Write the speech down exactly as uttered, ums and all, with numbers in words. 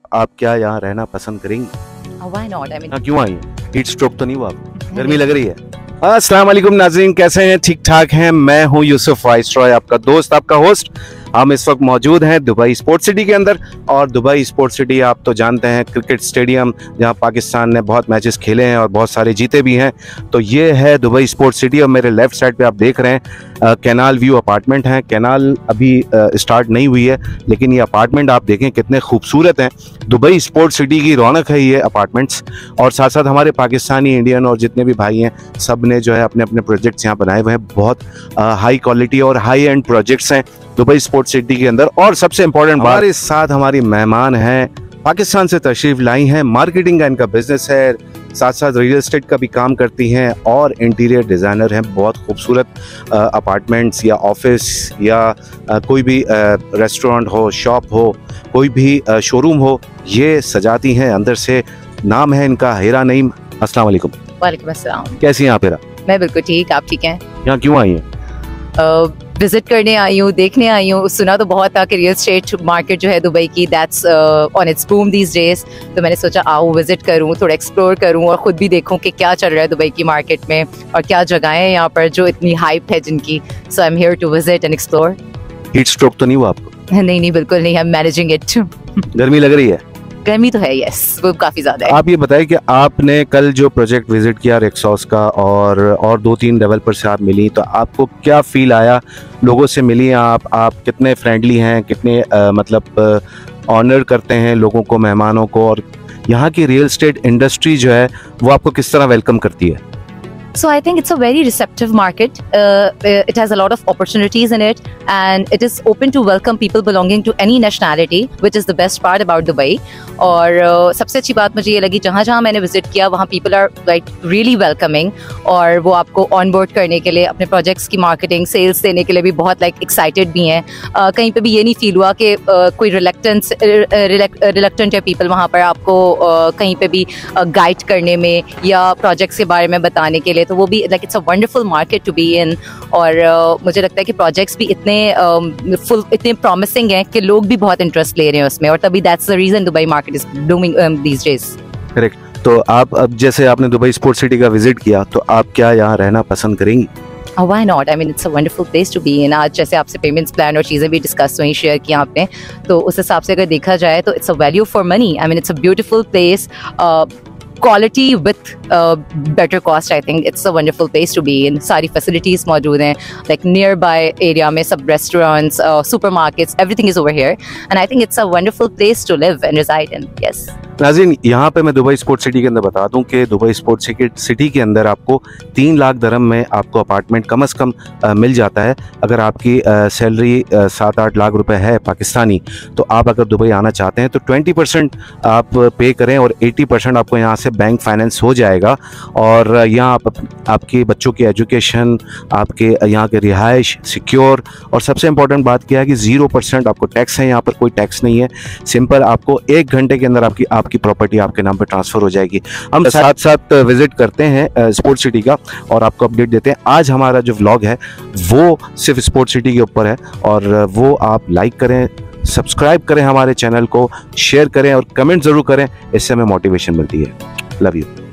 आप क्या यहाँ रहना पसंद करेंगी? Why not? I mean, हाँ, क्यों आई हैं? हीट स्ट्रोक तो नहीं हुआ आपको? गर्मी लग रही है? अस्सलाम वालेकुम नाज़रीन, कैसे हैं? ठीक ठाक हैं? मैं हूं यूसुफ वाइसरॉय, आपका दोस्त, आपका होस्ट। हम इस वक्त मौजूद हैं दुबई स्पोर्ट्स सिटी के अंदर। और दुबई स्पोर्ट्स सिटी आप तो जानते हैं, क्रिकेट स्टेडियम जहां पाकिस्तान ने बहुत मैचेस खेले हैं और बहुत सारे जीते भी हैं। तो ये है दुबई स्पोर्ट्स सिटी और मेरे लेफ्ट साइड पे आप देख रहे हैं कैनाल व्यू अपार्टमेंट हैं। कैनाल अभी स्टार्ट नहीं हुई है, लेकिन ये अपार्टमेंट आप देखें कितने खूबसूरत हैं। दुबई स्पोर्ट्स सिटी की रौनक है ये अपार्टमेंट्स। और साथ साथ हमारे पाकिस्तानी, इंडियन और जितने भी भाई हैं, सब ने जो है अपने अपने प्रोजेक्ट्स यहाँ बनाए हुए हैं। बहुत हाई क्वालिटी और हाई एंड प्रोजेक्ट्स हैं दुबई स्पोर्ट्स सिटी के अंदर। और सबसे इंपॉर्टेंट बात, हमारे साथ हमारी मेहमान हैं, पाकिस्तान से तशरीफ लाई हैं। मार्केटिंग का इनका बिजनेस है, साथ साथ रियल एस्टेट का भी काम करती हैं और इंटीरियर डिज़ाइनर हैं। बहुत खूबसूरत अपार्टमेंट्स या ऑफिस या आ, कोई भी रेस्टोरेंट हो, शॉप हो, कोई भी शोरूम हो, ये सजाती हैं अंदर से। नाम है इनका हिरा नईम। अस्सलाम वालेकुम। वालेकुम अस्सलाम। कैसी हैं आप हिरा? मैं बिल्कुल ठीक, आप ठीक हैं? यहाँ क्यों आई हैं? विजिट करने आई हूँ, देखने आई हूँ। सुना तो बहुत था कि रियल एस्टेट मार्केट जो है दुबई की, that's on its boom these days. तो मैंने सोचा आओ विजिट करूँ, थोड़ा एक्सप्लोर करूँ और ख़ुद भी देखूँ कि क्या चल रहा है दुबई की मार्केट में और क्या जगहें हैं यहाँ पर जो इतनी हाइप है जिनकी। So I am here to visit and explore. Heat stroke तो नहीं हुआ आपको? नहीं नहीं, बिल्कुल नहीं, आई एम मैनेजिंग इट। गर्मी लग रही है? गर्मी तो है, यस, वो काफ़ी ज़्यादा है। आप ये बताएं कि आपने कल जो प्रोजेक्ट विजिट किया रेक्सॉस का और और दो तीन डेवलपर से आप मिली, तो आपको क्या फील आया? लोगों से मिली आप आप कितने फ्रेंडली हैं, कितने आ, मतलब ऑनर करते हैं लोगों को, मेहमानों को, और यहाँ की रियल एस्टेट इंडस्ट्री जो है वो आपको किस तरह वेलकम करती है? So I think it's a very receptive market. Uh, it has a lot of opportunities in it, and it is open to welcome people belonging to any nationality, which is the best part about Dubai. और uh, सबसे अच्छी बात मुझे ये लगी, जहाँ जहाँ मैंने विजिट किया वहाँ people are like really welcoming, और वो आपको ऑन बोर्ड करने के लिए, अपने प्रोजेक्ट्स की मार्केटिंग, सेल्स देने के लिए भी बहुत लाइक एक्साइटेड भी हैं। uh, कहीं पे भी ये नहीं फील हुआ कि uh, कोई रिलेक्टेंस रिलेक्टेंट है पीपल वहाँ पर आपको uh, कहीं पे भी गाइड uh, करने में या प्रोजेक्ट्स के बारे में बताने के लिए। तो वो भी like it's a wonderful market to be in. और uh, मुझे लगता है कि प्रोजेक्ट्स भी इतने फुल uh, इतने प्रॉमिसिंग हैं कि लोग भी बहुत इंटरेस्ट ले रहे हैं उसमें, और तभी that's the reason Dubai market is booming these days. Correct. तो आप अब जैसे आपने दुबई स्पोर्ट्स सिटी का विजिट किया, तो आप क्या यहाँ रहना पसंद करेंगी? Oh, why not? I mean, it's a wonderful place to be in. आज जैसे आपसे पेमेंट्स प्लान और चीज़ें भी डिस्कस हुई, शेयर की आपने, तो उस हिसाब से अगर देखा जाए तो it's a value for money. I mean it's a beautiful place, quality with uh, better cost. I think it's a wonderful place to be in. सारी facilities मौजूद हैं, like nearby area में सब restaurants, uh, supermarkets, everything is over here, and I think it's a wonderful place to live and reside in. Yes. नाज़रीन, यहाँ पे मैं Dubai sports city के अंदर बता दूं कि दुबई स्पोर्ट्स सिटी के अंदर आपको तीन लाख दरम में आपको अपार्टमेंट कम से कम आ, मिल जाता है। अगर आपकी आ, सैलरी आ, सात आठ लाख रुपए है पाकिस्तानी, तो आप अगर दुबई आना चाहते हैं तो ट्वेंटी परसेंट आप पे करें और एटी परसेंट आपको यहाँ से बैंक फाइनेंस हो जाएगा। और यहाँ आप आपके बच्चों की एजुकेशन, आपके यहाँ के रिहाइश सिक्योर, और सबसे इंपॉर्टेंट बात क्या है कि ज़ीरो परसेंट आपको टैक्स है। यहाँ पर कोई टैक्स नहीं है। सिंपल आपको एक घंटे के अंदर आपकी आपकी प्रॉपर्टी आपके नाम पर ट्रांसफ़र हो जाएगी। हम साथ साथ विजिट करते हैं स्पोर्ट्स सिटी का और आपको अपडेट देते हैं। आज हमारा जो व्लॉग है वो सिर्फ स्पोर्ट्स सिटी के ऊपर है, और वो आप लाइक करें, सब्सक्राइब करें हमारे चैनल को, शेयर करें और कमेंट ज़रूर करें, इससे हमें मोटिवेशन मिलती है। Love you.